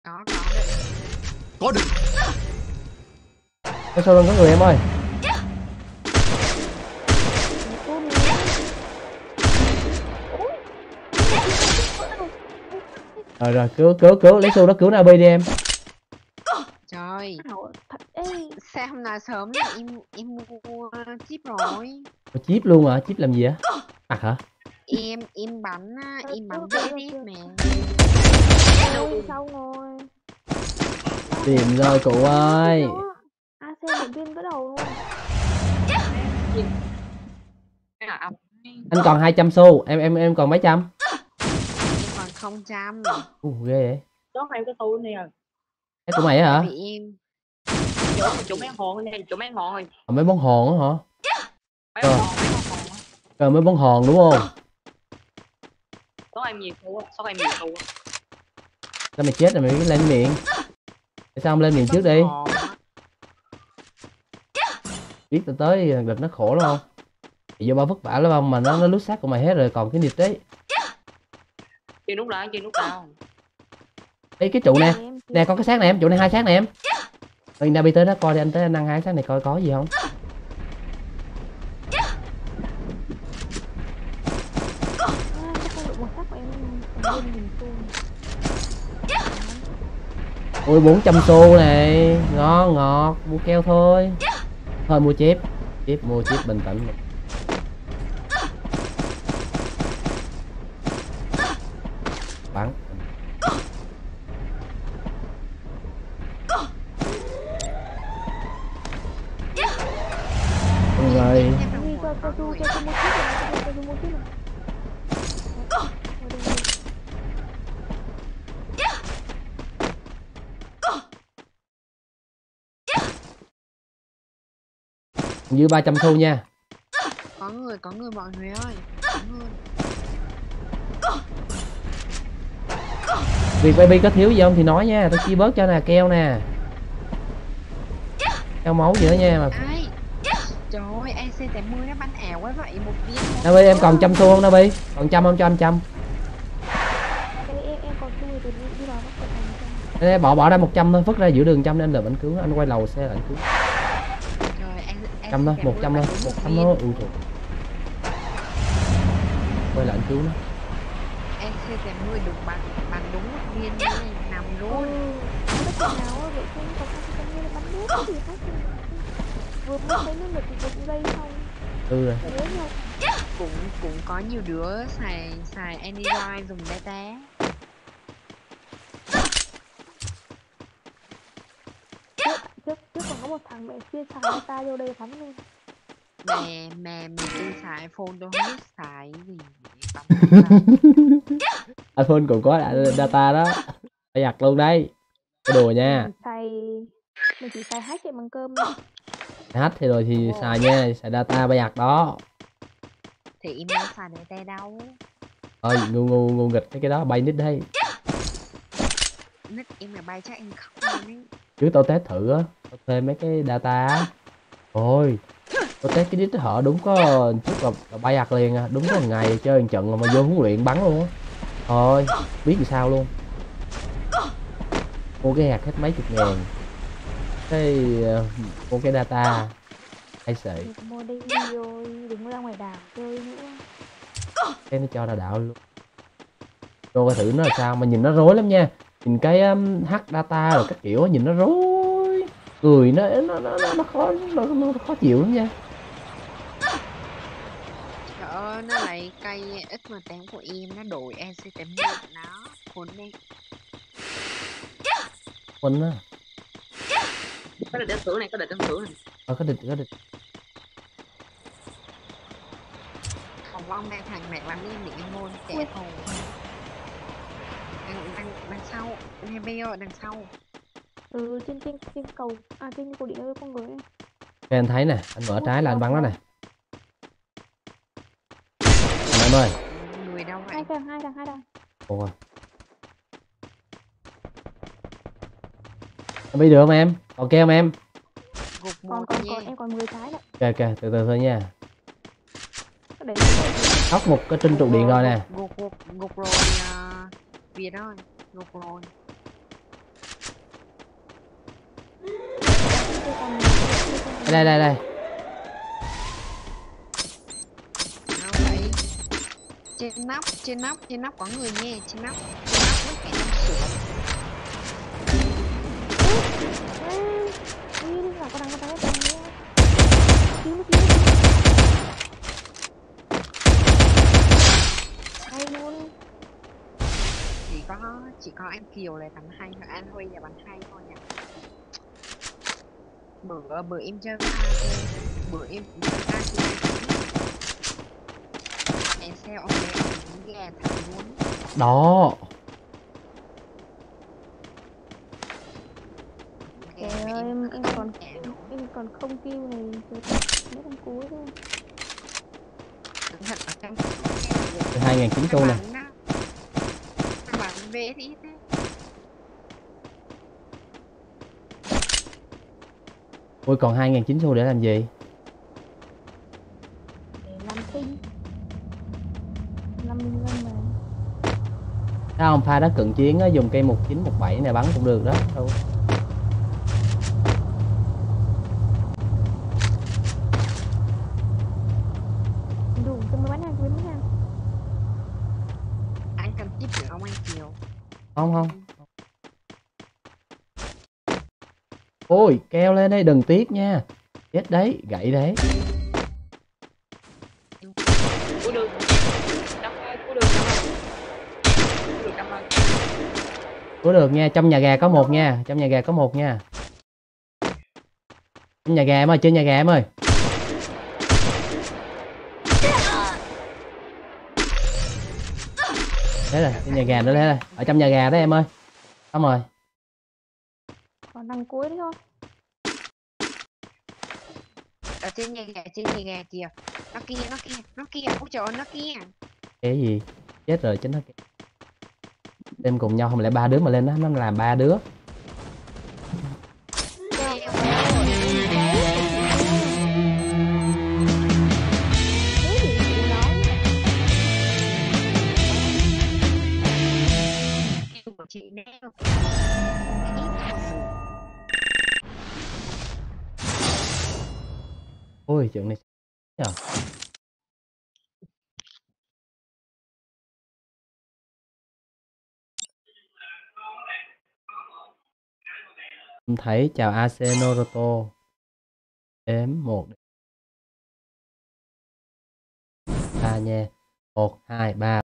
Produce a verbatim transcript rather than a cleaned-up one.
Có có được. Có được. Ở sau lưng có người em ơi. Rồi rồi cứu cứu cứu lấy xu đó cứu Nabi đi em. Trời, Thật ấy. sao hôm nào sớm là em em mua chip rồi. Có chip luôn hả? Chip làm gì á? Mặt hả? Em em bắn á, Ờ, em bắn chưa, vê chưa, ét chưa. mà. Ôi, sao rồi? Tìm rồi cụ ơi. a xê một viên cái đầu luôn. Anh còn hai trăm xu, em em em còn mấy trăm? Em còn không trăm. Ồ ghê vậy. Đó em cái tôi nè. Cái của mày á hả? Vì em Chỗ chỗ mấy hồn này, chỗ mấy hồn rồi. À, mấy bóng hòn á hả? Mấy Ờ. hồn, mấy hồn. Rồi mấy bóng hòn đúng không? Số em nhiều xu á, số em nhiều xu á. Sao mày chết rồi mày cứ lên miệng? Tại sao không lên miệng trước đi? hòn á. Biết tao tới đợt nó khổ lắm không? Thì do bao vất vả lắm không mà nó nó lút xác của mày hết rồi còn cái nịt đấy. Chưa nút lại, chưa nút nào. Ê cái trụ nè, Để em nè có cái xác này em, trụ này hai xác này em. Ơi Nabi tới đó coi đi, anh tới anh ăn hai xác này coi có gì không. À, chắc không được một sắc của em em lên mình xu. Ui bốn trăm xu này, ngon ngọt, mua keo thôi. Thôi mua chip, chip mua chip bình tĩnh. Bắn. Rồi. Đi cho cho du cho du mua chiếc này, cho du mua chiếc này. Dư ba trăm xu nha. Có người, có người mọi người ơi. Có người. Việc baby có thiếu gì không thì nói nha, tôi chia bớt cho nè, keo nè. Keo máu gì nữa nha mà. Ai? Trời ơi, a xê tám mươi nó bắn ảo quá vậy, một viên thôi. Nabi em còn trăm xu không Nabi? Còn trăm không cho anh trăm? Em em em còn xu thì đi đi vào nó còn thành trăm. Đây, bỏ bỏ ra một trăm thôi, vứt ra giữa đường trăm để anh lượm anh cứu, anh quay lầu xe là anh cứu. Trời, a- Trăm thôi, A C một trăm thôi, bắn một đúng trăm viên. thôi. Ui trời. Quay lại anh cứu nó. a xê tám mươi được bắn bắn đúng một viên này, nằm Ừ, luôn. không biết chừng nào á, vậy không còn ai trong như bắn đuốc gì hết. Vừa mới thấy nó lực lực dây xong. Ừ rồi. Nhớ nhau. cũng cũng có nhiều đứa xài xài Android dùng data. Trước trước trước còn có một thằng mẹ xuyên xài data vô đây bắn luôn. mà mà mình tự xài iPhone tôi không biết xài cái gì để bắn data. iPhone cũng có đã- data đó. Phải giặt luôn đấy. Cái đùa nha. Mình xài mình chỉ xài hack chạy bằng cơm thôi. Hack thì rồi thì Ồ. xài nha, xài data phải giặt đó. Thì em đâu xài data đâu. Thôi ngu ngu ngu nghịch mấy cái đó bay nít đây. Nick em là bay chắc em khóc luôn ấy. Chứ tao test thử á, tao thuê mấy cái data á. Ôi, tao test cái đít họ đúng có chút là, là bay ạc liền à, đúng có một ngày chơi một trận mà vô huấn luyện bắn luôn á. Thôi, biết làm sao luôn. Mua cái hạt hết mấy chục ngàn. Cái uh, mua cái data hay sợi Mình mua đi rồi đừng ra ngoài đảo chơi nữa. cái nó cho ra đạo luôn. Cho coi thử nó là sao mà nhìn nó rối lắm nha. Nhìn cái um, hack data rồi các kiểu nhìn nó rối. Cười nó nó nó nó, nó khó nó, nó khó chịu lắm nha. Trời ơi, nó lại cây ích em tám của em, nó đổi a xê tám mươi của nó. Khốn đi. Quên á. Có địch đơn thử này, có địch đơn thử này. Ờ có địch có địch. Khổng long đang thằng mẹ làm em định môn kẻ thù. Đằng, đằng, đằng sau, nghe bây giờ đằng sau. Ừ, trên trên trên cầu à trên cầu điện ơi con người ấy. Cái anh thấy nè, anh mở trái là anh bắn nó nè. Anh em ơi. Người đâu vậy? Hai thằng hai thằng hai thằng. Ủa. Em đi được không em? Ok không em? Gục Còn một còn nha. còn em còn mười trái đấy. Ok ok, từ từ thôi nha. Để Hóc một cái trên trụ điện rồi nè. Gục gục gục rồi. uh, Việt ơi, gục rồi. đây đây đây. Đâu vậy? Trên nóc, trên nóc, trên nóc có người nha, trên nóc, trên nóc với cái nóc sửa. Ê, đi đi, là có đang có đang có đang nữa. Cứu nó, cứu nó. Hay luôn. Chỉ có chỉ có anh Kiều là bắn hay, hoặc anh Huy là bắn hay thôi nhỉ. Bữa bữa em chơi với ai thôi, bữa em bữa ai chơi em xem ông ấy ông gà thật luôn. Đó. Gà Trời mà ơi, em em em không còn gà em, nổi. em còn không kêu này, trời, mấy thằng cuối thôi. Thật là trong gà hai nghìn chín xu nè. bắn đó, bắn về thì thế. Ôi còn hai nghìn chín xu để làm gì? Để làm tinh năm mươi lăm mà. Thấy không, pha đá cận chiến á, dùng cây một chín một bảy này bắn cũng được đó. Đâu. Đủ cho mấy bán hàng quyến mấy hàng. Anh cần tiếp nữa không anh Kiều? Không không. Ôi keo lên đây đừng tiếc nha. Chết đấy, gãy đấy. Cua được. Trăm ơi, cua được trăm ơi. Cua được trăm ơi. Có được nha, trong nhà gà có một nha, trong nhà gà có một nha. Trong nhà gà em ơi, trên nhà gà em ơi. Thế rồi, trên nhà gà nữa thế rồi. Ở trong nhà gà đó em ơi. Xong rồi. Còn đằng cuối đấy thôi. Ở trên nhà gà, trên nhà gà kìa. Nó kia, nó kia, nó kia, ôi trời ơi, nó kia. Cái gì? Chết rồi chính nó. Đem cùng nhau không lẽ ba đứa mà lên đó nó làm ba đứa. Chị đeo Ôi chuyện này nhờ. Em thấy chào a xê Naruto. Đếm một ba nha. Một, hai, ba.